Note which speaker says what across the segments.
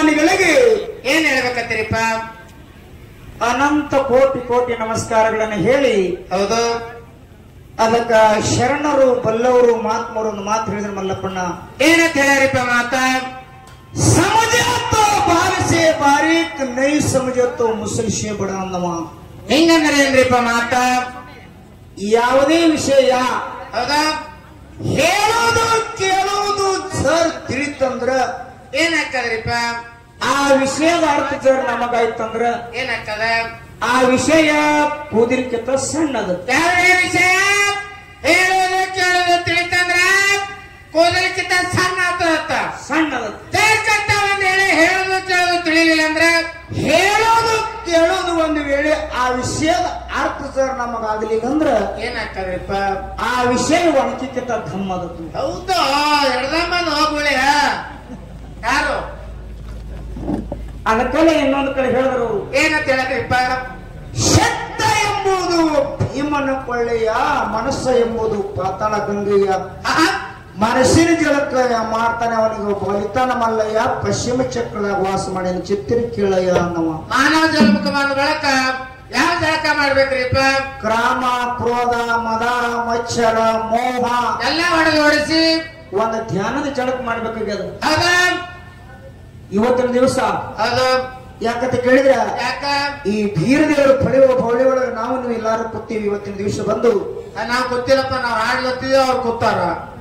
Speaker 1: ಅಭಿಮಾನಿಗಳಿಗೆ
Speaker 2: ಏನ್ ಹೇಳ್ಬೇಕತ್ತೀರಿಪ್ಪ?
Speaker 1: ಅನಂತ ಕೋಟಿ ಕೋಟಿ ನಮಸ್ಕಾರಗಳನ್ನು ಹೇಳಿ,
Speaker 2: ಹೌದು,
Speaker 1: ಅದಕ್ಕ ಶರಣರು ಬಲ್ಲವರು ಮಹಾತ್ಮರು ಒಂದು ಮಾತು ಹೇಳಿದ್ರು ಮಲ್ಲಪ್ಪಣ್ಣ.
Speaker 2: ಏನಂತ ಹೇಳ್ಯಾರಿಪ್ಪ ಮಾತ?
Speaker 1: ಸಮಜಾತೋ ಬಾರಿಸೆ ಬಾರೀಕ್ ನೈ ಸಮಜಾತೋ ಮುಸಲ್ಶೆ ಬಡ ಅಂದವ.
Speaker 2: ಹಿಂಗಂದ್ರೆ ಏನ್ರಿಪ್ಪ ಮಾತ?
Speaker 1: ಯಾವುದೇ ವಿಷಯ
Speaker 2: ಹೌದಾ
Speaker 1: ಹೇಳೋದು ಕೇಳೋದು ಸರ್ ತಿಳಿತಂದ್ರ
Speaker 2: ಏನಾಗ್ತದ್ರಿಪ್ಪ?
Speaker 1: ಆ ವಿಷಯದ ಅರ್ಥ ಸರ್ ನಮಗಾಯ್ತಂದ್ರ
Speaker 2: ಏನಾಗ್ತದ?
Speaker 1: ಆ ವಿಷಯ ಕೂದಿರ್ಕಿಂತ ಸಣ್ಣದ.
Speaker 2: ಯಾವುದೇ ವಿಷಯ ಹೇಳೋದು ಕೇಳೋದು ತಿಳಿತಂದ್ರ ಕೂದಲಿಕ್ಕಿಂತ ಸಣ್ಣ ಆಗ್ತದತ್ತ.
Speaker 1: ಸಣ್ಣದ
Speaker 2: ತೇರ್ಕಂತ ಒಂದ್ ಹೇಳಿ ಹೇಳೋದು ಕೇಳೋದು ತಿಳಿಲಿಲ್ಲ ಅಂದ್ರೆ
Speaker 1: ಹೇಳೋದು ಕೇಳೋದು ಒಂದು ವೇಳೆ ಆ ವಿಷಯದ ಅರ್ಥ ಸರ್ ನಮಗಾಗಲಿಲ್ಲ ಅಂದ್ರ
Speaker 2: ಏನಾಗ್ತದ್ರಿಪ್ಪ?
Speaker 1: ಆ ವಿಷಯ ಒಣಕಿಕ್ಕಿಂತ ಧಮ್ಮದದ್ದು.
Speaker 2: ಹೌದು, ಎಡದಮ್ಮನ ಹೋಗುಳಿ ಯಾರು
Speaker 1: ಅದಕ್ಕಲ್ಲ ಇನ್ನೊಂದು ಕಡೆ ಹೇಳಿದ್ರು ಅವರು.
Speaker 2: ಏನಂತ ಹೇಳಕ್ರಿಪ್ಪ?
Speaker 1: ಶಬ್ದ ಎಂಬುದು ಭೀಮನ ಕೊಳ್ಳೆಯ, ಮನಸ್ಸ ಎಂಬುದು ಪಾತಾಳ ಗಂಗೆಯ. ಮನಸ್ಸಿನ ಜಳಕ ಮಾಡ್ತಾನೆ ಅವನಿಗೆ ಬಲಿತಾನ ಮಲ್ಲಯ್ಯ, ಪಶ್ಚಿಮ ಚಕ್ರದಾಗ ವಾಸ ಮಾಡಿ ಚಿತ್ತಿರ ಕೇಳಯ್ಯ ಅನ್ನವ.
Speaker 2: ಮಾನವ ಜನ್ಮಕ್ಕೆ ಬಂದ ಬಳಕ ಯಾವ ಜಳಕ ಮಾಡ್ಬೇಕ್ರಿಪ್ಪ?
Speaker 1: ಕ್ರಾಮ, ಕ್ರೋಧ, ಮದ, ಮಚ್ಚರ, ಮೋಹ
Speaker 2: ಎಲ್ಲ ಹೊಡೆದು ಹೊಡಿಸಿ
Speaker 1: ಒಂದು ಧ್ಯಾನದ ಜಳಕ ಮಾಡ್ಬೇಕಾಗ್ಯದ
Speaker 2: ಹೌದ.
Speaker 1: ಇವತ್ತಿನ ದಿವಸ.
Speaker 2: ಹೌದು,
Speaker 1: ಯಾಕಂತ ಕೇಳಿದ್ರ
Speaker 2: ಯಾಕ
Speaker 1: ಈ ಬೀರದೇವರು ಪಡೆಯುವ ಬೌಳಿ ಒಳಗೆ ನಾವು ನೀವು ಎಲ್ಲಾರು ಕೂತೀವಿ. ಇವತ್ತಿನ ದಿವಸ ಬಂದು
Speaker 2: ನಾವ್ ಗೊತ್ತಿಲ್ಲಪ್ಪ, ನಾವ್ ಹಾಡ್ಲತ್ತಿದ್ವಿ, ಅವ್ರು ಕೂತಾರ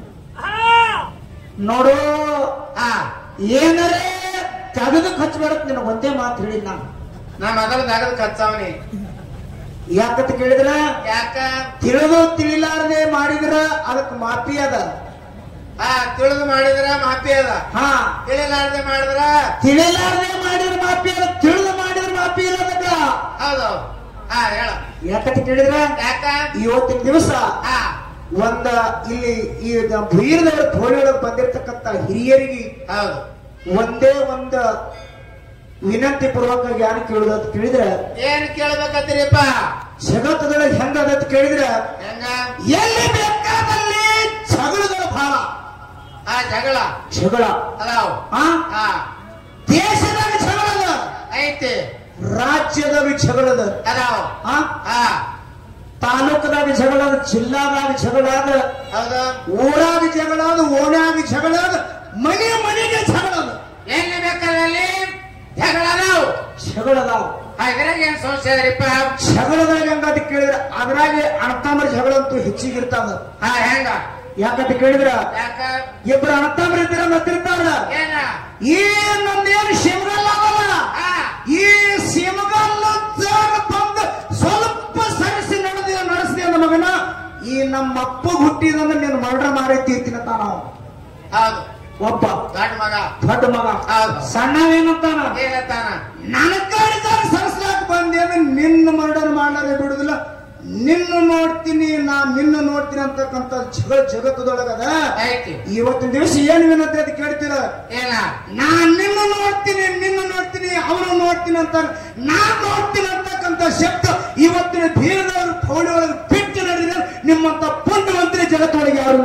Speaker 1: ನೋಡು.
Speaker 2: ಆ
Speaker 1: ಏನರೇ ತೆಗೆದು ಖರ್ಚು ನಿನ್ನ ಒಂದೇ ಮಾತು ಹೇಳಿ ನಾನು.
Speaker 2: ನಾ ಮೊದಲು ನಗದು ಕಚ್ಚಾವನಿ.
Speaker 1: ಯಾಕಂತ ಕೇಳಿದ್ರ
Speaker 2: ಯಾಕ
Speaker 1: ತಿಳಿದು ತಿಳಿಲಾರದೆ ಮಾಡಿದ್ರ ಅದಕ್ಕೆ ಮಾಪಿ ಅದ.
Speaker 2: ತಿಳಿದು ಮಾಡಿದ್ರ ಮಾಪಿ ಅದ.
Speaker 1: ಹಾ,
Speaker 2: ತಿಳಿಲಾರದೆ ಮಾಡಿದ್ರ
Speaker 1: ತಿಳಿಲಾರದೆ ಮಾಡಿದ್ರ ಮಾಪಿ ಅದ, ತಿಳಿದು ಮಾಡಿದ್ರ ಮಾಪಿ ಇಲ್ಲ ಅದಕ್ಕ.
Speaker 2: ಹೌದು. ಹೇಳ
Speaker 1: ಯಾಕಂತ ಕೇಳಿದ್ರ
Speaker 2: ಯಾಕ
Speaker 1: ಇವತ್ತಿನ ದಿವಸ ಒಂದ ಇಲ್ಲಿ ಈಗ ಬೀರದವರ ತೋಳಿಯೊಳಗೆ ಬಂದಿರತಕ್ಕಂತ ಹಿರಿಯರಿಗೆ
Speaker 2: ಹೌದು
Speaker 1: ಒಂದೇ ಒಂದು ವಿನಂತಿ ಪೂರ್ವಕ ಜ್ಞಾನ ಕೇಳುದು ಅಂತ ಕೇಳಿದ್ರ
Speaker 2: ಏನ್ ಕೇಳ್ಬೇಕತ್ತೀರಿಪ್ಪ?
Speaker 1: ಜಗತ್ತದೊಳಗೆ ಹೆಂಗದ ಅಂತ ಕೇಳಿದ್ರ
Speaker 2: ಹೆಂಗ
Speaker 1: ಎಲ್ಲಿ ಬೇಕಾದಲ್ಲಿ ಜಗಳಗಳು ಬಹಳ.
Speaker 2: ಜಗಳ
Speaker 1: ಜಗಳ
Speaker 2: ಅದಾವ.
Speaker 1: ದೇಶದಾಗ ಜಗಳದ
Speaker 2: ಐತಿ,
Speaker 1: ರಾಜ್ಯದಾಗ ಜಗಳದ
Speaker 2: ಅದಾವ.
Speaker 1: ತಾಲೂಕದಾಗ ಜಗಳದ, ಜಿಲ್ಲಾದಾಗ ಜಗಳದ,
Speaker 2: ಹೌದು,
Speaker 1: ಊರಾಗ ಜಗಳದ, ಓಣ್ಯಾಗ ಜಗಳದ, ಮನೆ ಮನೆಗೆ ಜಗಳದ.
Speaker 2: ಎಲ್ಲಿ ಬೇಕಾದಲ್ಲಿ ಜಗಳ ಅದಾವ.
Speaker 1: ಜಗಳದಾವ್.
Speaker 2: ಇದ್ರಾಗ ಏನ್ ಸಮಸ್ಯೆ ಅದರಿಪ್ಪ?
Speaker 1: ಜಗಳದಾಗ ಹೆಂಗಂತ ಕೇಳಿದ್ರ ಅದ್ರಾಗೆ ಅಣ್ಣತಮ್ಮರ ಜಗಳ ಅಂತೂ ಹೆಚ್ಚಿಗಿರ್ತಾವ.
Speaker 2: ಹೆಂಗ
Speaker 1: ಯಾಕಂತ ಕೇಳಿದ್ರ
Speaker 2: ಯಾಕ
Speaker 1: ಇಬ್ರು ಅಣ್ಣತಮ್ಮರ ಇದ್ದೀರ ಮತ್ತಿರ್ತಾರ.
Speaker 2: ಏನ
Speaker 1: ಈ ನಮ್ದೇನು ಸಿಮಗಲ್ಲ ಅವಲ್ಲ, ಈ ಸಿಮಗಲ್ಲ ಬಂದು ಸ್ವಲ್ಪ ಸರಿಸಿ ನಡೆಸ್ತೀವಿ ನಮ್ಮ ಮಗನ. ಈ ನಮ್ಮ ಅಪ್ಪ ಹುಟ್ಟಿದಂದ್ರೆ ನೀನು ಮರ್ಡರ್ ಮಾಡಿ ತೀರ್ತೀನಂತ ನಾವು.
Speaker 2: ಹೌದು,
Speaker 1: ಒಬ್ಬ
Speaker 2: ದೊಡ್ಡ ಮಗ
Speaker 1: ದೊಡ್ಡ ಮಗ
Speaker 2: ಹೌದು.
Speaker 1: ಸಣ್ಣವೇನಂತಾನ,
Speaker 2: ಏನಂತಾನ?
Speaker 1: ನನ್ನ ಕಾಡಿದಾಗ ಸರಸ್ಲಾಕ ಬಂದೇನು ನಿನ್ನ ಮರ್ಡರ್ ಮಾಡಾರೆ ಬಿಡುದಿಲ್ಲ, ನಿನ್ನ ನೋಡ್ತೀನಿ ನಿನ್ನ ನೋಡ್ತೀನಿ ಅಂತಕ್ಕಂತ ಜಗತ್ತದೊಳಗದ. ಇವತ್ತಿನ ದಿವಸ ಏನು ವಿನಂತಿ ಅಂತ ಕೇಳ್ತೀರ?
Speaker 2: ಏನ
Speaker 1: ನಾನ್ ನಿನ್ನ ನೋಡ್ತೀನಿ ಅವನು ನೋಡ್ತೀನಿ ಅಂತ ನಾನ್ ನೋಡ್ತೀನಿ ಅಂತಕ್ಕಂತ ಶಬ್ದ ಇವತ್ತಿನ ಬೀರದವರು ಪೌಳಿ ಒಳಗೆ ಬಿಟ್ಟು ನಡೆದಿದೆ. ನಿಮ್ಮಂತ ಪುಣ್ಯವಂತರಿ ಜಗತ್ತೊಳಗೆ ಯಾರು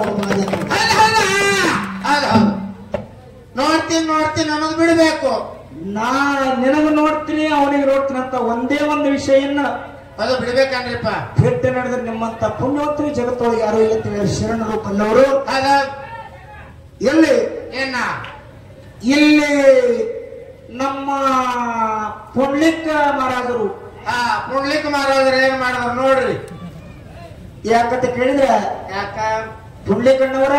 Speaker 2: ನೋಡ್ತೀನಿ ಅನ್ನೋದು ಬಿಡಬೇಕು.
Speaker 1: ನಾ ನಿನಗ ನೋಡ್ತೀನಿ ಅವನಿಗೆ ನೋಡ್ತೀನಿ ಅಂತ ಒಂದೇ ಒಂದು ವಿಷಯನ್ನ
Speaker 2: ಅದು ಬಿಡ್ಬೇಕನ್ರಿಪ್ಪ.
Speaker 1: ಬಿಟ್ಟು ನಡೆದ್ರೆ ನಿಮ್ಮಂತ ಪುಣ್ಯವಂತರಿ ಜಗತ್ತೊಳಗೆ ಯಾರು ಇಲ್ಲ. ಶರಣರು ಬಲ್ಲವರು ಎಲ್ಲಿ
Speaker 2: ಏನ
Speaker 1: ಇಲ್ಲಿ ನಮ್ಮ ಪುಂಡ್ಲಿಕ ಮಹಾರಾಜರು.
Speaker 2: ಪುಂಡ್ಲಿಕ ಮಹಾರಾಜರು ಏನ್ ಮಾಡಿದ್ರು ನೋಡ್ರಿ.
Speaker 1: ಯಾಕಂತ ಕೇಳಿದ್ರ
Speaker 2: ಯಾಕ
Speaker 1: ಪುಂಡ್ಲಿಕಣ್ಣವರ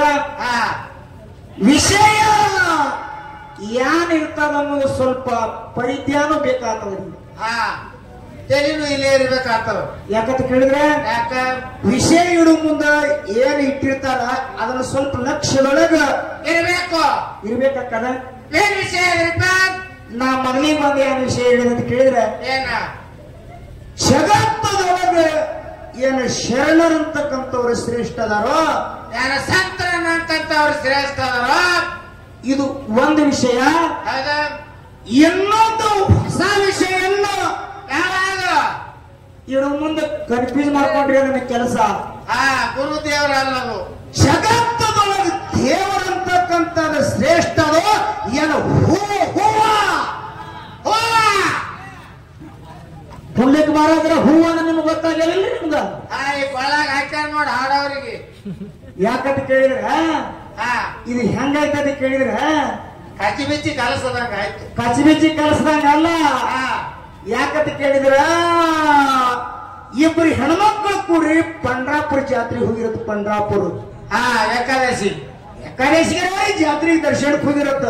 Speaker 1: ವಿಷಯ ಏನ್ ಇರ್ತದ ಅನ್ನೋದು ಸ್ವಲ್ಪ ಪರಿಜ್ಞಾನ ಬೇಕಾಗ್ತದ.
Speaker 2: ತೆಲಿನೂ ಇಲ್ಲೇ ಇರ್ಬೇಕಾಗ್ತದ.
Speaker 1: ಯಾಕಂತ ಕೇಳಿದ್ರೆ
Speaker 2: ಯಾಕ
Speaker 1: ವಿಷಯ ಇಡು ಮುಂದ ಏನ್ ಇಟ್ಟಿರ್ತಾರ ಅದನ್ನ ಸ್ವಲ್ಪ ಲಕ್ಷ್ಯದೊಳಗ ಇರ್ಬೇಕಾಗ್ತದ.
Speaker 2: ಏನ್ ವಿಷಯ ಇರಪ್ಪ?
Speaker 1: ನಾ ಮೊದಲಿಗೆ ಬಂದ ಏನ್ ವಿಷಯ ಹೇಳಿದಂತ ಕೇಳಿದ್ರೆ
Speaker 2: ಏನ
Speaker 1: ಜಗತ್ತದೊಳಗ ಏನು ಶರಣರಂತಕ್ಕಂಥವ್ರು ಶ್ರೇಷ್ಠ ಅದಾರೋ,
Speaker 2: ಯಾರ ಸಂತರನ್ನಂತವ್ರು ಶ್ರೇಷ್ಠ ಅದಾರೋ,
Speaker 1: ಇದು ಒಂದು ವಿಷಯ.
Speaker 2: ಹೌದಾ?
Speaker 1: ಇನ್ನೊಂದು ಹೊಸ ವಿಷಯನ್ನ
Speaker 2: ಯಾವಾಗ
Speaker 1: ಇನ್ನು ಮುಂದೆ ಕನ್ಫ್ಯೂಸ್ ಮಾಡ್ಕೊಂಡ್ರೆ ನನ್ನ ಕೆಲಸ.
Speaker 2: ಗುರುದೇವರಲ್ಲದು.
Speaker 1: ಜಗತ್ತದೊಳಗೆ ದೇವರಂತಕ್ಕಂಥದ್ದು ಶ್ರೇಷ್ಠ ಏನೋ ಹೂವ ಪುಣ್ಯಕ್ ಮಾರಾದ್ರ ಹೂವು ಅಂದ್ರೆ ನಿಮ್ಗೆ ಗೊತ್ತಾಗಲಿಲ್ಲ ನಿಮ್ಗ
Speaker 2: ಈ ಕೊಳ್ಳಾಗ ಹಾಕ್ಯಾರ ನೋಡ್ ಹಾಡೋರಿಗೆ
Speaker 1: ಯಾಕಂತ ಕೇಳಿದ್ರ ಇದು ಹೆಂಗಾಯ್ತದ ಕೇಳಿದ್ರ
Speaker 2: ಕಚ್ಚಿ ಬಿಚ್ಚಿ ಕಲಸದಂಗ ಆಯ್ತು.
Speaker 1: ಕಚ್ಚಿಬಿಚ್ಚಿ ಕಲಿಸ್ದಂಗ ಅಲ್ಲ. ಯಾಕಂತ ಕೇಳಿದ್ರ ಇಬ್ಬರು ಹೆಣ್ಮಕ್ಳು ಕೂಡಿ ಪಂಡ್ರಾಪುರ ಜಾತ್ರೆ ಹೋಗಿರತ್ತ. ಪಂಡ್ರಾಪುರ
Speaker 2: ಏಕಾದಶಿ
Speaker 1: ಏಕಾದಶಿಗೆ ಜಾತ್ರೆಗೆ ದರ್ಶನಕ್ಕೆ ಹೋಗಿರತ್ತ.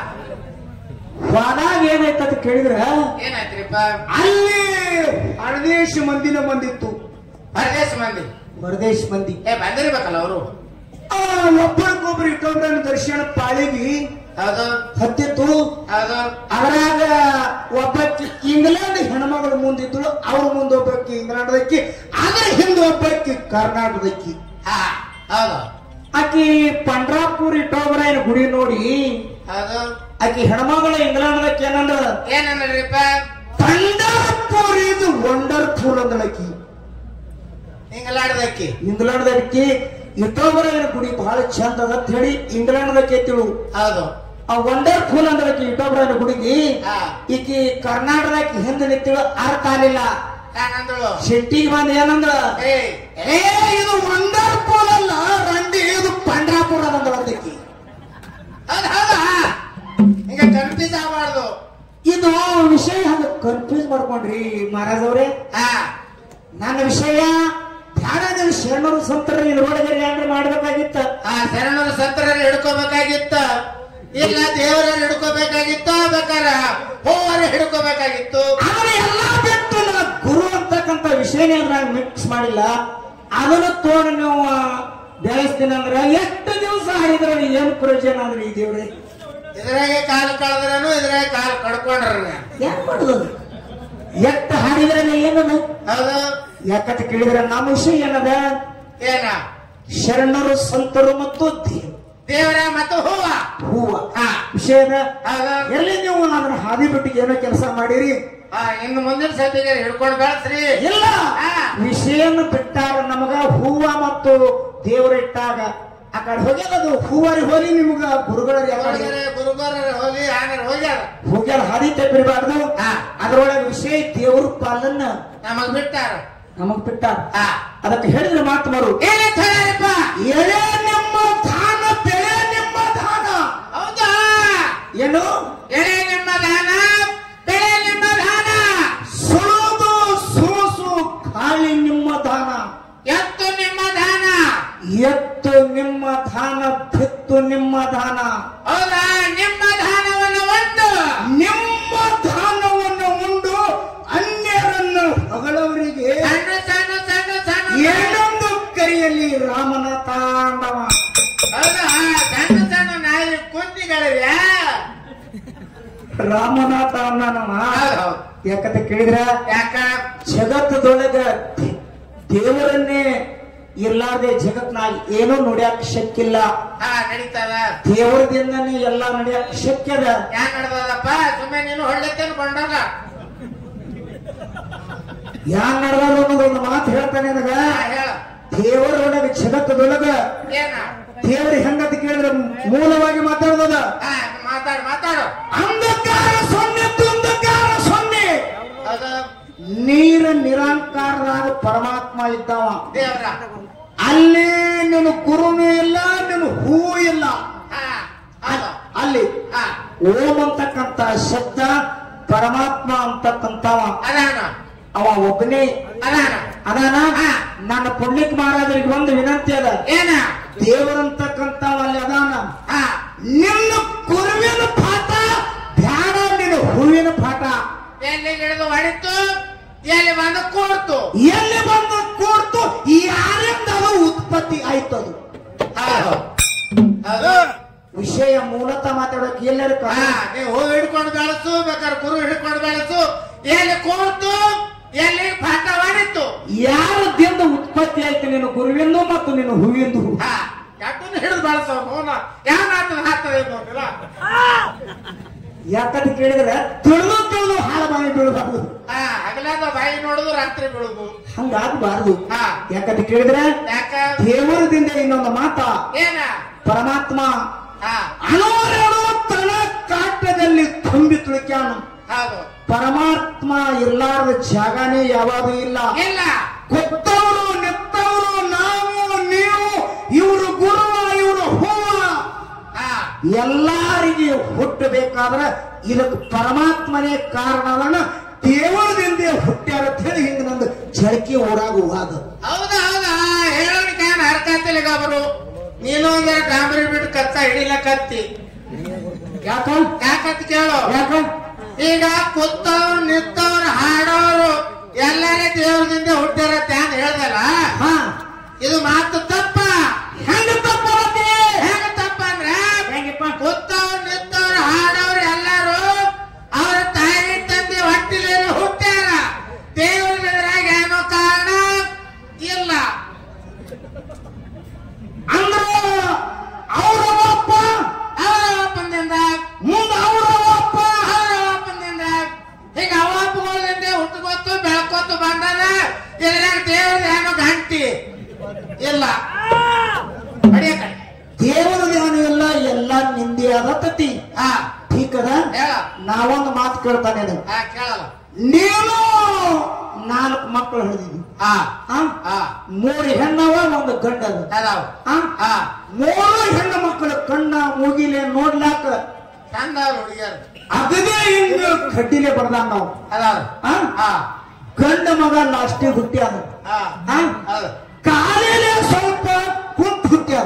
Speaker 1: ಹೋದಾಗ ಏನಾಯ್ತಂತ ಕೇಳಿದ್ರ
Speaker 2: ಏನಾಯ್ತ್ರಿಪ್ಪ
Speaker 1: ಅಲ್ಲಿ ಹೊರದೇಶ ಮಂದಿನ ಬಂದಿತ್ತು.
Speaker 2: ಪರದೇಶ ಮಂದಿ
Speaker 1: ಹೊರದೇಶ ಮಂದಿ
Speaker 2: ಬಂದಿರ್ಬೇಕಲ್ಲ ಅವರು.
Speaker 1: ಒಬ್ಬರಿಗೊಬ್ರು ಇಟ್ಟೊಬ್ಬರ ದರ್ಶನ ಪಾಳಿಗೆ
Speaker 2: ಹೌದು
Speaker 1: ಹತ್ತಿತ್ತು.
Speaker 2: ಹೌದು
Speaker 1: ಅದರಾಗ ಒಬ್ಬಕ್ಕೆ ಇಂಗ್ಲೆಂಡ್ ಹೆಣ್ಮಗಳು ಮುಂದಿದ್ದಳು. ಅವ್ರ ಮುಂದೆ ಒಬ್ಬಕ್ಕೆ ಇಂಗ್ಲೆಂಡ್ದಕ್ಕಿ, ಅದ್ರ ಹಿಂದೆ ಒಬ್ಬಕ್ಕೆ ಕರ್ನಾಟಕದಕ್ಕಿ.
Speaker 2: ಹೌದು
Speaker 1: ಆಕಿ ಪಂಡ್ರಾಪುರ್ ಇಟ್ಟೊಬ್ಬರ ಏನ್ ಗುಡಿ ನೋಡಿ
Speaker 2: ಹೌದು
Speaker 1: ಆಕಿ ಹೆಣ್ಮಗಳು ಇಂಗ್ಲೆಂಡ್ದಕ್ಕೆ ಏನಂದ್ರ
Speaker 2: ಏನಂದ್ರಿಪ್ಪ
Speaker 1: ಪಂಡರ್ಪುರ್ ಇದು ವಂಡರ್ಫುಲ್ ಅಂದಳಕಿ.
Speaker 2: ಇಂಗ್ಲಾಡ್ದಕ್ಕಿ
Speaker 1: ಇಂಗ್ಲೆಂಡ್ದಕ್ಕಿ ಇಟ್ಟೊಬ್ಬರ ಏನ್ ಗುಡಿ ಬಹಳ ಚಂದ ಅದ ಅಂತ ಹೇಳಿ ಇಂಗ್ಲೆಂಡ್ದಕ್ಕೆ ತಿಳು.
Speaker 2: ಹೌದು
Speaker 1: ಆ ವಂಡರ್ಫುಲ್ ಅಂದಳಕಿ ಇಟ್ಟೊಬ್ಬರ ಗುಡಿಗೆ. ಈಕಿ ಕರ್ನಾಟಕದಕ್ಕೆ ಹಿಂದೆ ನಿಂತಿಳು. ಅರ್ಥ ಆಗಲಿಲ್ಲ. ಶೆಟ್ಟಿಗೆ ಬಂದ ಏನಂದ್ರ ಇದು ವಂಡರ್ಫುಲ್ ಅಲ್ಲ ರಂಡಿ, ಇದು ಪಂಡ್ರಾಪುರ ಅಂದಳಕಿ.
Speaker 2: ಈಗ ಕನ್ಫ್ಯೂಸ್ ಆಗಬಾರ್ದು.
Speaker 1: ಇದು ವಿಷಯ ಹಂಗ ಕನ್ಫ್ಯೂಸ್ ಮಾಡ್ಕೊಂಡ್ರಿ ಮಹಾರಾಜ್ ಅವ್ರೆ. ನನ್ನ ವಿಷಯ ಬ್ಯಾಡ. ನೀವು ಶರಣರು ಸಂತರ ಇದ್ರೊಳಗೆ ಏನ್ರ ಮಾಡ್ಬೇಕಾಗಿತ್ತ.
Speaker 2: ಶರಣರು ಸಂತರಲ್ಲಿ ಹಿಡ್ಕೋಬೇಕಾಗಿತ್ತ, ಇಲ್ಲ ದೇವರಲ್ಲಿ ಹಿಡ್ಕೋಬೇಕಾಗಿತ್ತ, ಬೇಕಾರ ಹೋವರ ಹಿಡ್ಕೋಬೇಕಾಗಿತ್ತು.
Speaker 1: ಆದ್ರೆ ಎಲ್ಲಾ ಬಿಟ್ಟು ನನ್ನ ಗುರು ಅಂತಕ್ಕಂಥ ವಿಷಯನೇ ನಾನು ಮಿಕ್ಸ್ ಮಾಡಿಲ್ಲ. ಅದನ್ನು ತೋಡು ನೀವು ಬೆಳೆಸ್ತೀನಿ ಅಂದ್ರ ಎಷ್ಟು ದಿವಸ ಹಾಡಿದ್ರ ಏನು ಪ್ರಯೋಜನ ಆದ್ರಿ ಈ ದೇವ್ರೆ.
Speaker 2: ಇದ್ರಾಗೆ ಕಾಲು ಕಳೆದ್ರೂ ಇದ್ರಾಗೆ ಕಾಲು ಕಡ್ಕೊಂಡ್ರ
Speaker 1: ಏನ್ ಮಾಡುದು. ಎಷ್ಟು ಹಾಡಿದ್ರೆ ಏನದ.
Speaker 2: ಹೌದು
Speaker 1: ಯಾಕಂತ ಕೇಳಿದ್ರೆ ನಮ್ಮ ವಿಷಯ ಏನದ.
Speaker 2: ಏನ
Speaker 1: ಶರಣರು ಸಂತರು ಮತ್ತು
Speaker 2: ದೇವರ ಮತ್ತು ಹೂವ
Speaker 1: ವಿಷಯದ ಎಲ್ಲಿ ನೀವು ಅದನ್ನ ಹಾದಿ ಬಿಟ್ಟಿಗೆ ಏನೋ ಕೆಲಸ ಮಾಡಿರಿ.
Speaker 2: ಇನ್ನು ಮುಂದಿನ ಸತಿಗೆ ಹಿಡ್ಕೊಂಡು ಬೆಳೆಸ್ರಿ.
Speaker 1: ಇಲ್ಲ ವಿಷಯನ ಬಿಟ್ಟಾರ ನಮಗ ಹೂವ ಮತ್ತು ದೇವರ ಇಟ್ಟಾಗ ಆ ಕಡೆ ಹೋಗ್ಯಾರದು. ಹೂವರಿ ಹೋಗಿ ನಿಮ್ಗ ಗುರುಗಳ
Speaker 2: ಹೋಗಿ ಆಮೇಲೆ
Speaker 1: ಹೋಗ್ಯಾರ ಹಾದಿ ತಪ್ಪಿರಬಾರ್ದು. ಅದ್ರೊಳಗೆ ವಿಷಯ ದೇವ್ರ ಪಾಲನ್ನ
Speaker 2: ನಮಗ್ ಬಿಟ್ಟಾರ.
Speaker 1: ಅದಕ್ಕೆ ಹೇಳಿದ್ರೆ ಮಾತು ಮಾರು ಎಳೆ ನಿಮ್ಮ ದಾನ ಬೆಳೆ ನಿಮ್ಮ ದಾನ.
Speaker 2: ಹೌದಾ
Speaker 1: ಏನು
Speaker 2: ಎಳೆ ನಿಮ್ಮ ದಾನ ಬೆಳೆ ನಿಮ್ಮ ದಾನ.
Speaker 1: ಸುಳುದು ಸೋಸು ಗಾಳಿ ನಿಮ್ಮ ದಾನ.
Speaker 2: ಎತ್ತು ನಿಮ್ಮ ದಾನ.
Speaker 1: ಎತ್ತು ನಿಮ್ಮ ದಾನ. ಬಿತ್ತು ನಿಮ್ಮ ದಾನ.
Speaker 2: ಹೌದಾ ನಿಮ್ಮ ದಾನವನ್ನು ಉಂಡು
Speaker 1: ನಿಮ್ಮ ದಾನವನ್ನು ಉಂಡು ಅನ್ಯರನ್ನು ಹೊಗಳವರಿಗೆ ಏನೊಂದು ಕೈಯಲ್ಲಿ ರಾಮನ ತಾಂಡವ.
Speaker 2: ಹೌದಾ ಸಣ್ಣ ಸಣ್ಣ ನಾಯಿ ಕುಂತಿಗಳಿವೆ.
Speaker 1: ರಾಮನ ತಾಂಡವ ಯಾಕಂತ ಕೇಳಿದ್ರ
Speaker 2: ಯಾಕ
Speaker 1: ಜಗತ್ತದೊಳಗ ದೇವರನ್ನೇ ಇರ್ಲಾರ್ದೆ ಜಗತ್ನಾಗ ಏನೋ ನೋಡ್ಯಾಕ ಶಕ್ಕಿಲ್ಲ.
Speaker 2: ನಡೀತದ
Speaker 1: ದೇವರದಿಂದನೇ ಎಲ್ಲಾ ನಡಿಯಾಕ ಶಕ್ಯದ.
Speaker 2: ಯಾಕೆ ನಡ್ದದಪ್ಪ? ಸುಮ್ಮನೆ ನೀನು ಹೊಳ್ಳೆತ್ತೇನು ಕೊಂಡಾಗ
Speaker 1: ಯಾನ್ ನಡೆದ ಅನ್ನೋದೊಂದು ಮಾತು ಹೇಳ್ತಾನೆ ನನಗ. ದೇವರೊಳಗ ಜಗತ್ತದೊಳಗ ದೇವ್ರ ಹೆಂಗಂತ ಕೇಳಿದ್ರೆ ಮೂಲವಾಗಿ ಮಾತಾಡೋದ.
Speaker 2: ಮಾತಾಡು.
Speaker 1: ಅಂಧಕಾರ ಸೊನ್ನೆ ತುಂಧಕಾರ ಸೊನ್ನೆ. ನೀರ ನಿರಾಂಕಾರದಾಗ ಪರಮಾತ್ಮ ಇದ್ದಾವ.
Speaker 2: ದೇವರ
Speaker 1: ಅಲ್ಲಿ ನೀನು ಗುರುನೂ ಇಲ್ಲ, ನೀನು ಹೂವು ಇಲ್ಲ. ಅಲ್ಲಿ ಓಂ ಅಂತಕ್ಕಂತ ಶಬ್ದ ಪರಮಾತ್ಮ ಅಂತಕ್ಕಂತವ ಅವ ಒಬ್ಬನೇ ಅದಾನ. ನನ್ನ ಪುಣ್ಯಕ್ ಮಹಾರಾಜರಿಗೆ ಒಂದು ವಿನಂತಿ ಅದ.
Speaker 2: ಏನ
Speaker 1: ದೇವರಂತಕ್ಕಂತವ ಅಲ್ಲಿ ಅದಾನ. ನಿನ್ನ ಗುರುವಿನ ಪಾಠ ಬ್ಯಾಡ, ನಿನ್ನ ಹೂವಿನ ಪಾಠ.
Speaker 2: ಎಲ್ಲಿ ಹಿಡಿದು ಹೊಡಿತು, ಎಲ್ಲಿ ಬಂದು ಕೂಡ್ತು,
Speaker 1: ಎಲ್ಲಿ ಬಂದು ಕೂಡ್ತು, ಯಾರಿಂದ ಅದು ಉತ್ಪತ್ತಿ ಆಯ್ತದು. ವಿಷಯ ಮೂಲತಃ ಮಾತಾಡೋಕೆ ಎಲ್ಲರೂ
Speaker 2: ನೀವು ಹೂ ಹಿಡ್ಕೊಂಡು ಬೆಳೆಸು, ಬೇಕಾದ್ರೆ ಗುರು ಹಿಡ್ಕೊಂಡು ಬೆಳೆಸು. ಎಲ್ಲಿ ಕೂಡ್ತು, ಎಲ್ಲಿ ಪಾಠ ಹೊಡಿತು,
Speaker 1: ಯಾರದಿಂದ ಉತ್ಪತ್ತಿ ಆಯ್ತು ನಿನ್ನ ಗುರುವಿಂದು ಮತ್ತು ನಿನ್ನ ಹೂವಿಂದು.
Speaker 2: ಯಾಕಂದ್ರೆ ಹಿಡಿದು ಬೆಳೆಸೋ ಮೌನ ಯಾವ ಹಾಕ್ತದೆ ನೋಡಿಲ್ಲ.
Speaker 1: ಯಾಕಂತ ಕೇಳಿದ್ರೆ ತಿಳಿದು ಹಾಳ ಬಾಯಿ ಬೀಳಬಾರ್ದು.
Speaker 2: ಹಗಲಾದ ಬಾಯಿ ನೋಡುದು, ರಾತ್ರಿ ಬೀಳುದು,
Speaker 1: ಹಂಗಾಗಬಾರ್ದು. ಯಾಕಂತ ಕೇಳಿದ್ರೆ ದೇವರದಿಂದ ಇನ್ನೊಂದು ಮಾತ.
Speaker 2: ಏನ
Speaker 1: ಪರಮಾತ್ಮ ಅಣುವರೆಣು ತನ್ನ ಕಾಟದಲ್ಲಿ ತುಂಬಿ ತುಳಿಕ್ಯಾನು. ಪರಮಾತ್ಮ ಇರ್ಲಾರದ ಜಾಗನೇ ಯಾವಾಗೂ ಇಲ್ಲ. ಕೊತ್ತವರು ನಿತ್ತವರು ನಾವು ನೀವು ಇವರು ಗುರುವ ಇವರು ಹೂವ ಎಲ್ಲರಿಗೆ ಹುಟ್ಟಬೇಕಾದ್ರೆ ಇದಕ್ಕೆ ಪರಮಾತ್ಮನೇ ಕಾರಣವನ್ನ ದೇವರದಿಂದ ಹುಟ್ಟ್ಯಾರ ಅಂತ ಹೇಳಿ ಹಿಂಗ ನಂದು ಚಳಕಿ ಓಡಾಗುವಾಗ.
Speaker 2: ಹೌದಾ ಹೇಳೋಣಿಕ ಹರ್ಕತ್ತಿಲ್ಲ ಅವರು ನೀನು ಒಂದ ಡಾಂಬರಿ ಬಿಟ್ಟು ಕತ್ತ ಹಿಡಿಲ ಕತ್ತಿ ಯಾಕಂತ ಕೇಳು. ಈಗ ಕೂತವ್ರು ನಿಂತವ್ರು ಹಾಡೋರು ಎಲ್ಲಾರೇ ದೇವರದಿಂದ ಹುಟ್ಟ್ಯಾರತ್ತೆ ಅಂತ ಹೇಳ್ದಲ್ಲ, ಇದು ಮಾತು ತಪ್ಪ. ಹೆಂಗ ತಪ್ಪ ಅಂದ್ರೆ ಕೂತವ್ರು ನಿಂತವ್ರು ಹಾಡೋರು ಎಲ್ಲಾರು ಅವ್ರ ತಾಯಿ ತಂದೆ ಹೊಟ್ಟಿಲಿ ಹುಟ್ಟ್ಯಾರ. ದೇವರದ್ರಾಗ ಏನೋ ಕಾರಣ ಇಲ್ಲ
Speaker 1: ಅಂದ್ರೆ ಅವರಪ್ಪ
Speaker 2: ಅವರಪ್ಪನಿಂದ
Speaker 1: ಮುಂದೆ ಅವರಪ್ಪ
Speaker 2: ಅವರಪ್ಪನಿಂದ ಈಗ ಅವಪ್ಪಗಳಿಂದ ಹುಟ್ಟುಕೊತ್ತು ಬೆಳ್ಕೊತ್ತು ಬಂದದ. ಇದ್ರಾಗ ದೇವ್ರದ ಏನೋ ಗಂಟಿ ಇಲ್ಲ.
Speaker 1: ದೇವರದೇನು ಇಲ್ಲ, ಎಲ್ಲ ನಿಂದೆ ಆದತಿ. ಠೀಕ್ ಅದ. ನಾವೊಂದು ಮಾತು ಕೇಳ್ತಾನೆ,
Speaker 2: ಕೇಳಲ್ಲ.
Speaker 1: ನೀನು 4 ಮಕ್ಕಳು ಹೇಳಿದೀವಿ, 3 ಹೆಣ್ಣವ 1 ಗಂಡ ಅದ. 3 ಹೆಣ್ಣು ಮಕ್ಕಳು ಕಣ್ಣ ಮೂಗಿಲೆ ನೋಡ್ಲಾಕ
Speaker 2: ಚಂದ ಹುಡುಗಿಯರು
Speaker 1: ಅದೇ ಹಿಂಗ ಕಡ್ಡಿಲೆ ಬಡ್ದಾನ ನಾವು. ಗಂಡ ಮಗ ಲಾಸ್ಟಿಗೆ ಹುಟ್ಟ್ಯಾದ, ಕಾಲಿಲೆ ಸ್ವಲ್ಪ ಕುಂತ ಹುಟ್ಟ್ಯಾದ.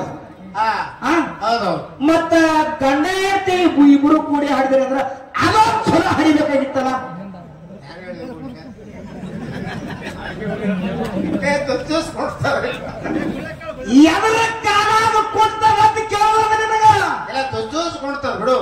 Speaker 1: ಮತ್ತ ಗಂಡ ಹೆಂಡತಿ ಇಬ್ರು ಕೂಡಿ ಹಾಡಿದ್ರಿ ಅಂದ್ರ ಅದೊಂದು ಚಲೋ ಹಾಡಿಬೇಕಾಗಿತ್ತಲ್ಲ. ಎದರ ಕಾಲಾಗ ಕೊಡ್ತಾರ ಅಂತ ಕೇಳೋದ ನಿನಗ.
Speaker 2: ಕೊಡ್ತಾರ ಬಿಡು,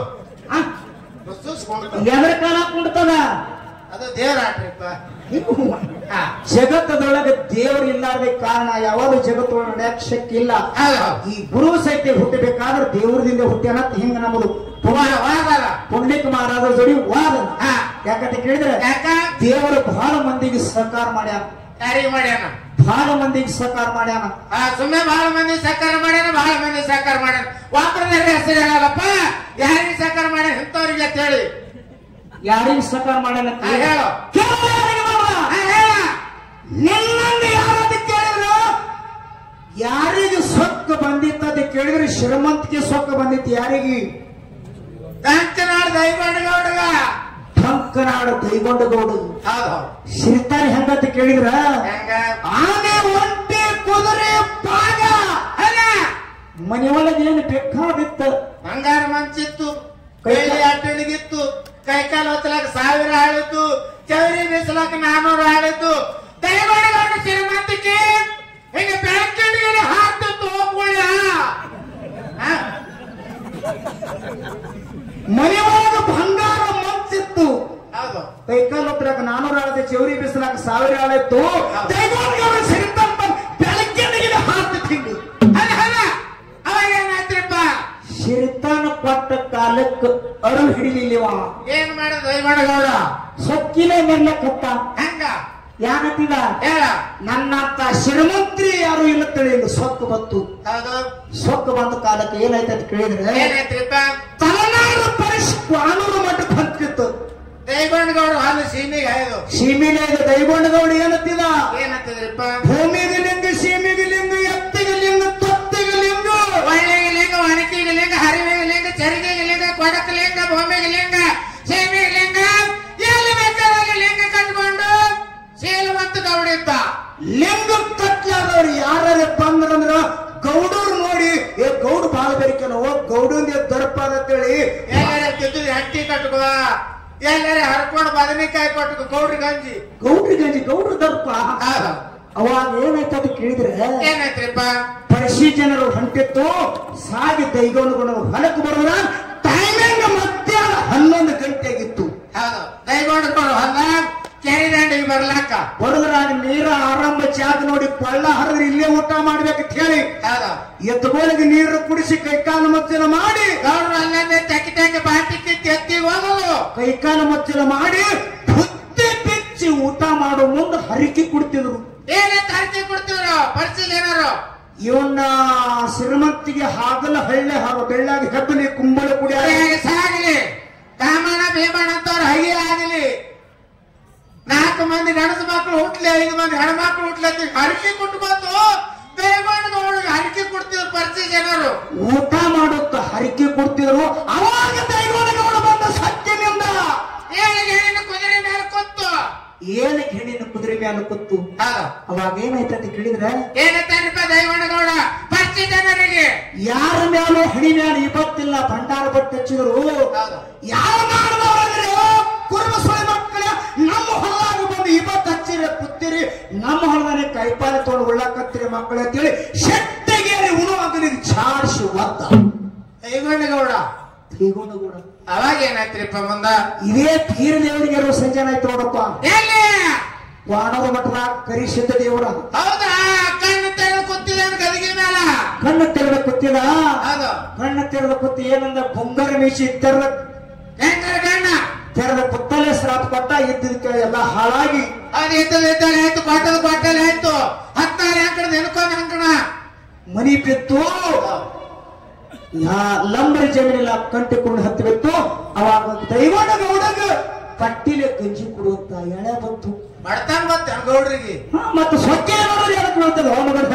Speaker 1: ಎದರ ಕಾಲ ಕೊಡ್ತದ
Speaker 2: ಅದು ದೇವ್ರ ಆಟ್ರಿಪ್ಪ.
Speaker 1: ಜಗತ್ತದೊಳಗೆ ದೇವರು ಇಲ್ಲಾರ್ದ ಕಾರಣ ಯಾವಾಗ ಜಗತ್ತೊಳಗೆ ನಡೆಯಕ್ ಶಕ್ತಿ ಇಲ್ಲ. ಈ ಗುರು ಸಹಿತ ಹುಟ್ಟಬೇಕಾದ್ರೆ ದೇವರದಿಂದ ಹುಟ್ಟ್ಯಾನ ಹಿಂಗ ನಮ್ಮದು ಪುಂಡ್ಲಿಕ್ ಮಹಾರಾಜರ ಜೋಡಿ ವಾದ. ಯಾಕಂತ ಕೇಳಿದ್ರೆ ದೇವರು ಬಹಳ ಮಂದಿಗೆ ಸಹಕಾರ ಮಾಡ್ಯಾನ.
Speaker 2: ಯಾರಿಗೆ ಮಾಡ್ಯಾನ?
Speaker 1: ಬಹಳ ಮಂದಿಗೆ ಸಹಕಾರ ಮಾಡ್ಯಾನ.
Speaker 2: ಸುಮ್ಮನೆ ಬಹಳ ಮಂದಿ ಸಹಕಾರ ಮಾಡ್ಯಾನ, ಬಹಳ ಮಂದಿ ಸಹಕಾರ ಮಾಡ್ಯಾನ. ವಾಪರದಲ್ಲಿ ಹೆಸರು ಹೇಳಲ್ಲಪ್ಪ, ಯಾರಿಗೆ ಸಹಕಾರ ಮಾಡ್ಯಾನ ಇಂಥವ್ರಿಗೆ ಅಂತ ಹೇಳಿ.
Speaker 1: ಯಾರಿಗೆ ಸಹಕಾರ ಮಾಡ್ಯಾನ
Speaker 2: ಹೇಳು.
Speaker 1: ನಿನ್ನಂಗೆ ಯಾರಂತ ಕೇಳಿದ್ರು ಯಾರಿಗೆ ಸೊಕ್ಕ ಬಂದಿತ್ತ ಅಂತ ಕೇಳಿದ್ರೆ ಶ್ರೀಮಂತಿಗೆ ಸೊಕ್ಕ ಬಂದಿತ್ತು. ಯಾರಿಗೆ?
Speaker 2: ಕಂಕನಾಡು ದೈಗೊಂಡಗೌಡಗ.
Speaker 1: ಕಂಕನಾಡು ದೈಗೊಂಡಗೌಡ. ಸಿರ್ತಾನೆ ಹೆಂಗಂತ ಕೇಳಿದ್ರ ಆನೆ ಒಂಟೆ ಕುದುರೆ ಪಾಗ ಮನೆಯೊಳಗೆ ಏನು ಬೇಕಾದಿತ್ತು.
Speaker 2: ಬಂಗಾರ ಮಂಚಿತ್ತು, ಕೈಲಿ ಅಟ್ಟಣಿಗಿತ್ತು, ಕೈಕಾಲು ಹೊತ್ತಲಾಕ 1000 ಆಳಿತ್ತು, ಚೌರಿ ಬೀಸಲಾಕ 400 ಆಳಿತ್ತು. ದೈಗೊಂಡಗೌಡ ಶ್ರೀಮಂತಿಕೆ ಹಿಂಗ ಬ್ಯಾಂಕಿಗೆ ಹಾಕ್ತಿತ್ತು. ಹೋಗ್ಕೊಳ್ಳ
Speaker 1: ಮನೆಯೊಳಗೆ ಬಂಗಾರ ಮಂಚಿತ್ತು, ಕೈಕಾಲು ಹೊತ್ತಲಾಕ 400 ಆಳತೆ, ಚೌರಿ ಬೀಸಲಾಕ 1000 ಆಳಿತ್ತು. ದೈಗೊಂಡಗೌಡ ಸಿರಿತಂತ ಬೆಳಗ್ಗೆ ಹಾಕ್ತಿತ್ತು.
Speaker 2: ಅವಾಗ ಏನಾಯ್ತ್ರಪ್ಪ?
Speaker 1: ಸಿರಿತಾನ ಕೊಟ್ಟ ಕಾಲಕ್ಕೆ ಅರು ಹಿಡಿಲಿಲ್ಲವ.
Speaker 2: ಏನ್ ಮಾಡಿದ ದೈಗೊಂಡಗೌಡ?
Speaker 1: ಸೊಕ್ಕಿಲೆ ನೆರ್ಲಕ್ಕತ್ತ.
Speaker 2: ಹೆಂಗ
Speaker 1: ಯಾಕತ್ತಿದ
Speaker 2: ಹೇಳ?
Speaker 1: ನನ್ನಂತ ಶ್ರೀಮಂತ್ರಿ ಯಾರು ಇಲ್ಲ ತಿಳಿಯಲು ಸೊಕ್ಕು ಬಂತು. ಸೊಕ್ಕು ಬಂದ ಕಾಲಕ್ಕೆ ಏನಾಯ್ತು ಅಂತ ಕೇಳಿದ್ರೆ
Speaker 2: ಏನಾಯ್ತ್ರಪ್ಪ?
Speaker 1: ತಲೆನಾಡು ಪರಿಶ್ 400 ಮಟ್ಟಕ್ಕೆ ಬಂತಿತ್ತು.
Speaker 2: ದೈಗೊಂಡಗೌಡ ಹಾಲು ಸೀಮೆಗೆ ಹಾಯ್ದು.
Speaker 1: ಸೀಮೆಗೆ ದೈಗೊಂಡಗೌಡ ಏನತ್ತಿದ?
Speaker 2: ಏನಂತಿದ್ರಪ್ಪ?
Speaker 1: ಭೂಮಿಗೆ ಲಿಂಗ, ಸೀಮೆಗೆ ಲಿಂಗ, ಎತ್ತಿಗೆ ಲಿಂಗ, ತೊತ್ತಿಗೆ ಲಿಂಗ,
Speaker 2: ಒಳ್ಳೆಗೆ ಲಿಂಗ, ಒಣಕಿಗೆ ಲಿಂಗ, ಹರಿವೆಗೆ ಲಿಂಗ, ಚರಿಗೆಗೆ ಲಿಂಗ, ಕೊಡಕ ಲಿಂಗ, ಭೂಮಿಗೆ ಲಿಂಗ, ಸೀಮೆಗೆ ಲಿಂಗ, ಎಲ್ಲಿ ಬೇಕಾದಲ್ಲಿ ಲಿಂಗ ಕಟ್ಕೊಂಡು ಶೀಲವಂತ ಗೌಡ ಇದ್ದ.
Speaker 1: ಲಿಂಗ ಕಟ್ಲಾದವ್ರು ಯಾರು ಬಂದ್ರಂದ್ರ ಗೌಡರು ನೋಡಿ ಏ ಗೌಡ ಬಾಳ ಬೇರಿಕೆನೋ ಗೌಡಂದ ದರ್ಪ ಅಂತೇಳಿ
Speaker 2: ಎಲ್ಲಾರ ತಿದ್ದು ಹಟ್ಟಿ ಕಟ್ಕೋ, ಎಲ್ಲಾರ ಹರ್ಕೊಂಡು ಬದನೆಕಾಯಿ ಕೊಟ್ಟು ಗೌಡ್ರ ಗಂಜಿ,
Speaker 1: ಗೌಡ್ರ ದರ್ಪ. ಅವಾಗ ಏನಾಯ್ತು ಅಂತ ಕೇಳಿದ್ರೆ
Speaker 2: ಏನಾಯ್ತ್ರಪ್ಪ?
Speaker 1: ಪರಿಶಿ ಜನರು ಹೊಂಟಿತ್ತು. ಸಾಗಿ ದೈಗೊಂಡು ಹೊಲಕ್ಕೆ ಬರೋದ ಟೈಮಿಂಗ್ ಮಧ್ಯಾಹ್ನ 11 ಗಂಟೆ ಆಗಿತ್ತು.
Speaker 2: ದೈಗೊಂಡ್ಕೊಂಡು ಹೊಲ ಕೆರೆ ದಂಡಿಗೆ ಬರ್ಲಾಕ
Speaker 1: ಬಡದ್ರಾಗ ನೀರ ಆರಂಭ ಚಾಕ್ ನೋಡಿ ಪಳ್ಳ ಹರಿದ್ರೆ ಇಲ್ಲೇ ಊಟ ಮಾಡ್ಬೇಕಂತ ಹೇಳಿ ಎತ್ತುಗಳಿಗೆ ನೀರು ಕುಡಿಸಿ ಕೈಕಾಲು ಮಚ್ಚಲ ಮಾಡಿ
Speaker 2: ಗೌಡ್ರು ಅಲ್ಲೇ ತೆಕ್ಕಿ ಬಾಟಿಕ್ಕೆ ತೆತ್ತಿ ಹೋಗಲು
Speaker 1: ಕೈಕಾಲು ಮಚ್ಚಲ ಮಾಡಿ ಬುತ್ತಿ ಬಿಚ್ಚಿ ಊಟ ಮಾಡೋ ಮುಂದೆ ಹರಿಕೆ ಕುಡ್ತಿದ್ರು.
Speaker 2: ಏನಂತ ಹರಿಕೆ ಕೊಡ್ತಿದ್ರು? ಪರಿಚಯ ಏನಾರು
Speaker 1: ಇವನ್ನ ಶ್ರೀಮಂತಿಗೆ ಹಾಗಲ ಹಳ್ಳೆ ಹಾರು ಬೆಳ್ಳಾಗಿ ಹೆಬ್ಬಲಿ ಕುಂಬಳ ಕುಡಿಯ
Speaker 2: ಸಾಗಲಿ ಕಾಮಣ ಭೀಮಣ ಅಂತವ್ರು ಹೈಗೆ ಆಗಲಿ 4 ಮಂದಿ ಗಂಡಸ ಮಕ್ಕಳು ಹುಟ್ಲಿ 5 ಮಂದಿ ಹೆಣ್ಮಕ್ಳು ಹುಟ್ಲತ್ತಿ ಹರಕೆ ಕೊಟ್ಕೊಂಡು ದೈವಣ್ಣಗೌಡರಿಗೆ ಹರಕೆ ಕೊಡ್ತಿದ್ರು ಪರಿಚಯ ಜನರು
Speaker 1: ಊಟ ಮಾಡುತ್ತ ಹರಕೆ ಕೊಡ್ತಿದ್ರು. ಅವಾಗ ದೈವಣ್ಣಗೌಡ ಬಂದ ಸತ್ಯನಿಂದ
Speaker 2: ಏಳಿಗೆ ಹೆಣ್ಣಿನ ಕುದುರೆ ಮೇಲೆ ಕೂತು
Speaker 1: ಏನಕ್ಕೆ ಹೆಣ್ಣಿನ ಕುದುರೆ ಮೇಲೆ ಕೂತು ಅವಾಗ ಏನಾಯ್ತಂತ ಕೇಳಿದ್ರೆ
Speaker 2: ಏನಂತಾರಪ್ಪ ದೈವಣ್ಣಗೌಡ ಪರಿಚಯ ಜನರಿಗೆ
Speaker 1: ಯಾರ ಮ್ಯಾಲೂ ಹಣಿ ಮ್ಯಾಲ ಇವತ್ತಿಲ್ಲ ಭಂಡಾರ ಬಟ್ಟೆ ಹಚ್ಚಿದ್ರು. ಯಾವ ಮಾಡಿದವರಂದ್ರೆ ಕುರುಬ ಸೊಳೆ ಮಕ್ಕಳ ನಮ್ಮ ಹೊಲದಾಗ ಬಂದು ಇವತ್ತು ಹಚ್ಚಿರ ಕುತ್ತಿರಿ ನಮ್ಮ ಹೊಲದಾನೆ ಕೈಪಾಲ ತೊಗೊಂಡು ಉಳ್ಳಾಕತ್ತಿರಿ ಮಕ್ಕಳು ಅಂತೇಳಿ ಶೆಟ್ಟಿಗೆ ಉಣುವಾಗಲಿಗೆ ಚಾರ್ಸಿ ಒತ್ತ
Speaker 2: ದೈವಣ್ಣಗೌಡ
Speaker 1: ಶ್ರೀಗುಣಗೌಡ.
Speaker 2: ಅವಾಗ ಏನಾಯ್ತ್ರಿಪ್ಪ ಮುಂದ
Speaker 1: ಇದೇ ಪೀರ ದೇವರಿಗೆ ಇರೋ ಸಂಜೆ ಆಯ್ತು ನೋಡಪ್ಪ.
Speaker 2: ಎಲ್ಲಿ
Speaker 1: ವಾಣರ ಮಠದಾಗ ಕರಿಸಿದ್ದ ದೇವರ
Speaker 2: ಹೌದಾ ಕಣ್ಣು ತೆರೆದು ಕೂತಿದ ಗದಿಗೆ ಮೇಲ
Speaker 1: ಕಣ್ಣು ತೆರೆದ ಕೂತಿದ.
Speaker 2: ಹೌದು
Speaker 1: ಕಣ್ಣು ತೆರೆದ ಕೂತಿ ಏನಂದ ಬೊಂಗರ ಮೀಸಿ ತೆರೆದ
Speaker 2: ಗಣ್ಣ
Speaker 1: ತೆರೆದ ಪುತ್ತಲೆ ಶ್ರಾಪ್ ಕೊಟ್ಟ ಇದ್ದಿದ್ಕೆ ಎಲ್ಲ ಹಾಳಾಗಿ
Speaker 2: ಅದು ಇದ್ದಲ್ಲ ಆಯ್ತು ಬಾಟಲ್ ಆಯ್ತು 16 ಅಂಕಣ ನೆನ್ಕೊಂಡ್ ಅಂಕಣ
Speaker 1: ಮನಿ ಬಿತ್ತು. ಲಂಬರಿ ಜಮೀನಿಲ್ಲ ಕಂಟಿಕೊಂಡು ಹತ್ತಿ ಬಿತ್ತು. ಅವಾಗ ದೈವಣ್ಣಗೌಡಗ ಪಟ್ಟಿಲೆ ಗಂಜಿ ಕೊಡುವಂತ ಎಳೆ ಬಂತು.
Speaker 2: ಬಡತಾನ ಮತ್ತೆ ಗೌಡ್ರಿಗೆ
Speaker 1: ಮತ್ತೆ ಸ್ವಚ್ಛ ನೋಡ್ರಿ ಅದಕ್ಕೆ ನೋಡ್ತದೆ ಹೋಮಗಡ್ಡ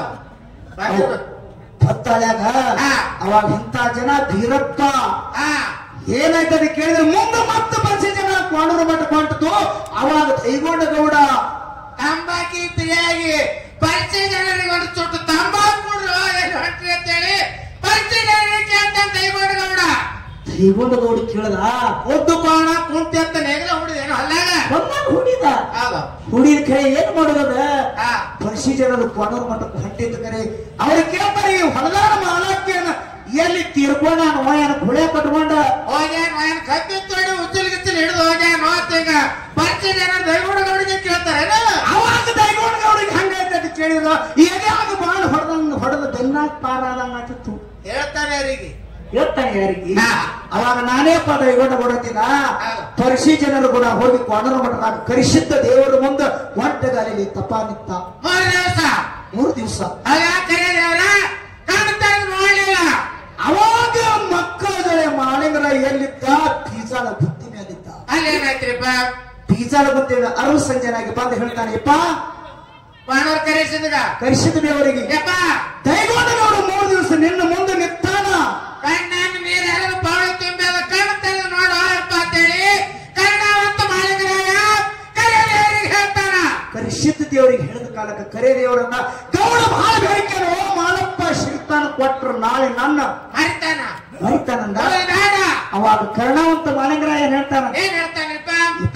Speaker 1: ಭತ್ತಾಳ್ಯಾಗ. ಅವಾಗ ಇಂಥ ಜನ ಬೀರಪ್ಪ ಏನಾಯ್ತದೆ ಕೇಳಿದ್ರೆ ಮುಂದೆ ಮತ್ತೆ ಬಸ್ಸಿ ಜನ ಕೋಣೂರು ಮಠ ಕೊಂಟು. ಅವಾಗ ದೈವಣ್ಣಗೌಡ
Speaker 2: ತಂಬಾಕಿ ಪ್ರಿಯಾಗಿ ಪರಿಚಯ ಜನರಿಗೆ ಒಂದು ಚೊಟ್ಟು ತಂಬಾಕು ಹೊಂಟ್ರಿ ಅಂತೇಳಿ ಪರಿಚಯ ಜನರಿಗೆ ಕೇಳ್ತಾನೆ ದೈವಣ್ಣಗೌಡ.
Speaker 1: ದೈವಣ್ಣಗೌಡ ಕೇಳದ
Speaker 2: ಒದ್ದು ಕೋಣ ಕುಂತಿ ಅಂತ ನೆಗಲ ಹುಡಿದೇನು ಅಲ್ಲಾಗ
Speaker 1: ಹುಡಿದ ಹುಡಿದ ಕರೆ ಏನ್ ಮಾಡೋದ ಪರಿಸಿ ಜನರು ಕೋಣೂರು ಮಠಕ್ಕೆ ಹೊಂಟಿದ್ದ ಕರೆ ಅವ್ರು ಕೇಳ್ತಾರೆ ಈ ಹೊಲದಾರ ಮಾಲಾಕ್ಯನ ಎಲ್ಲಿ ತೀರ್ಕೊಂಡ ನೋಯನ ಗುಳೆ ಕಟ್ಕೊಂಡ
Speaker 2: ಹೋಗ್ಯಾನ ಕಬ್ಬಿ ತೋಡಿ ಉಜ್ಜಲ್ ಗಿಚ್ಚಲ್ ಹಿಡಿದು ಹೋಗ್ಯಾನ ನೋತ್ತೀಗ ಪರಿಚಯ ಜನ ದೈವಣ್ಣಗೌಡಿಗೆ ಕೇಳ್ತಾರೆ.
Speaker 1: ಅವಾಗ ದೈವಣ್ಣಗೌಡಿಗೆ ಹಂಗಾಯ್ತು ಕೇಳಿದ್ರು ಎದ್ಯಾಗ ಬಾಳ ಹೊಡೆದ ಬೆನ್ನಾಗ ಪಾರಾದಂಗ ಆಗಿತ್ತು
Speaker 2: ಹೇಳ್ತಾರೆ ಅವರಿಗೆ
Speaker 1: ಹೇಳ್ತಾನೆ ಯಾರಿಗೆ. ಅವಾಗ ನಾನೇಪ್ಪ ದೈವಣ್ಣಗೌಡತಿನ ಪರಿಸಿ ಜನರು ಕೂಡ ಹೋಗಿ ಕೋಣೂರು ಮಠದಾಗ ಕರಿಸಿದ್ದ ದೇವರ ಮುಂದೆ ಒಂಟಗಾಲಿ ತಪ್ಪ ನಿಂತ 3 ದಿವಸ
Speaker 2: ಕರೆಯವ್ರ ಕಾಣ್ತಾರೆ ನೋಡ್ಲಿಲ್ಲ.
Speaker 1: ಅವಾಗ ಮಕ್ಕಳ ಮಾಳಿಂಗರ ಎಲ್ಲಿದ್ದ ಬೀಜಾಳ ಬುತ್ತಿ ಮೇಲಿದ್ದ.
Speaker 2: ಅಲ್ಲಿ ಏನಾಯ್ತ್ರಿಪ್ಪ
Speaker 1: ಬೀಜಾಳ ಬುತ್ತಿ ಅರು ಸಂಜೆನಾಗಿ ಬಂದು ಹೇಳ್ತಾನೆ ಯಪ್ಪ
Speaker 2: ಬಾಣವ್ರ
Speaker 1: ಕರಿಸಿದ ದೇವರಿಗೆ
Speaker 2: ಯಪ್ಪ
Speaker 1: ದೈವಣ್ಣಗೌಡ 3 ದಿವಸ ನಿನ್ನ ಮುಂದೆ ನಿಂತಾನ.
Speaker 2: ಕಣ್ಣನ್ನು ನೀರು ಹರಿದು ಬಾಳು ತುಂಬಿದ ಕಾಣ್ತದೆ ನೋಡು ಅಪ್ಪ ಅಂತೇಳಿ ಕರ್ಣಾವಂತ ಮಾಲಿಕರಾಯ ಕರೆದೇವರಿಗೆ ಹೇಳ್ತಾನ.
Speaker 1: ಕರಿಸಿದ್ದ ದೇವರಿಗೆ ಹೇಳಿದ ಕಾಲಕ್ಕೆ ಕರೆ ದೇವರನ್ನ ಗೌಡ ಬಹಳ ಬೇಡಿಕೆನೋ ಮಾಲಪ್ಪ ಸಿಗ್ತಾನ ಕೊಟ್ರು ನಾಳೆ ನನ್ನ ಮರಿತಾನಂದ. ಅವಾಗ ಕರ್ಣಾವಂತ ಮಾಲಿಂಗರಾಯ ಹೇಳ್ತಾನ
Speaker 2: ಏನ್ ಹೇಳ್ತಾನಪ್ಪ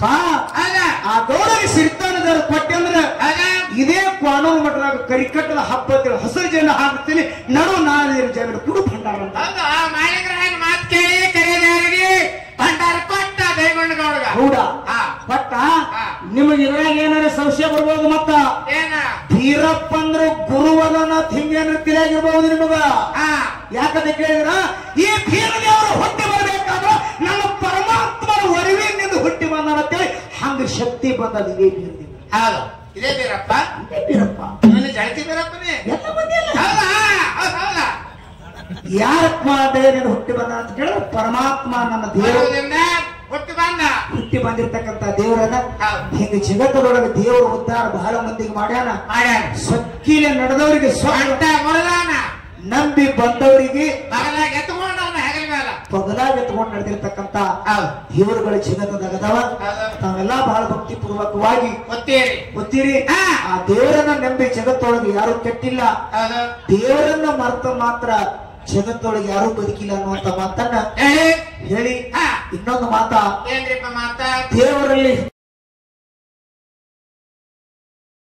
Speaker 1: ಆ ಗೌಡಗೆ ಸಿಗ್ತಾನದ ಕೊಟ್ಟೆ ಅಂದ್ರೆ ಇದೇ ಕೋಣೂರು ಮಠದಾಗ ಕರಿಕಟ್ಟದ ಹಬ್ಬ ಹಸಿರು ಜನ ಹಾಕ್ತೀನಿ ನಡು ನಾಳೆ ಜನ ಕುಡು ಭಂಡಾರ ಅಂತ.
Speaker 2: ಮಾಲಿಕರಾಯನ ಮಾತು ಕೇಳಿ ಕರೆದೇವರಿಗೆ ಭಂಡಾರ ಕೊಟ್ಟ ದೈವಣ್ಣಗೌಡ
Speaker 1: ಗೌಡ ಕೊಟ್ಟ. ನಿಮಗೆ ಇದ್ರಾಗ ಏನಾರ ಸಂಶಯ ಬರ್ಬೋದು. ಮತ್ತ
Speaker 2: ಏನ
Speaker 1: ಬೀರಪ್ಪ ಅಂದ್ರೆ ಗುರುವದನ ಹಿಂಗೇನು ತಿಳಿಯಾಗಿರ್ಬಹುದು ನಿಮಗ. ಯಾಕಂತ ಕೇಳಿದ್ರ ಈ ಬೀರದೇವರು ಹುಟ್ಟಿ ಬರ್ಬೇಕಾದ್ರ ನಮ್ಮ ಪರಮಾತ್ಮನ ಒರವಿನಿಂದ ಹುಟ್ಟಿ ಬಂದ ಅಂತೇಳಿ ಹಂಗ ಶಕ್ತಿ ಬಂದದ ಇದೇ ಬೀರದೇವ.
Speaker 2: ಹೌದು ಇದೇ ಬೀರಪ್ಪ
Speaker 1: ಬೀರಪ್ಪ
Speaker 2: ಜಳತಿ ಬೀರಪ್ಪನೇ
Speaker 1: ಎಲ್ಲ ಮಂದಿ ಅಲ್ಲ.
Speaker 2: ಹೌದಾ
Speaker 1: ಯಾರಪ್ಪ ದೇವರಿಂದ ಹುಟ್ಟಿ ಬಂದ ಅಂತ ಕೇಳಿದ್ರೆ ಪರಮಾತ್ಮ ನನ್ನ ದೇವರು ಹುಟ್ಟಿ ಬಂದಿರ್ತಕ್ಕಂಥ ದೇವರನ್ನ ಹಿಂಗ ಜಗತ್ತದೊಳಗೆ ದೇವರು ಉದ್ಧಾರ ಬಹಳ ಮಂದಿಗೆ ಮಾಡ್ಯಾನ. ಸೊಕ್ಕಿಲೆ ನಡೆದವರಿಗೆ ನಂಬಿ ಬಂದವರಿಗೆ ಪಗಲಾಗ ಎತ್ಕೊಂಡು ನಡೆದಿರ್ತಕ್ಕಂಥ ದೇವರುಗಳ ಜಗತ್ತದಾಗದವ. ತಾವೆಲ್ಲ ಬಹಳ ಭಕ್ತಿ ಪೂರ್ವಕವಾಗಿ ಗೊತ್ತೀರಿ. ಆ ದೇವರನ್ನ ನಂಬಿ ಜಗತ್ತೊಳಗೆ ಯಾರು ಕೆಟ್ಟಿಲ್ಲ. ದೇವರನ್ನ ಮರೆತ ಮಾತ್ರ ಜಗತ್ತೊಳಗೆ ಯಾರು ಬದುಕಿಲ್ಲ ಅನ್ನುವಂತ ಮಾತನ್ನ ಹೇಳಿ ಇನ್ನೊಂದು ಮಾತ
Speaker 2: ಏನ್ರಿಪ್ಪ ಮಾತ
Speaker 1: ದೇವರಲ್ಲಿ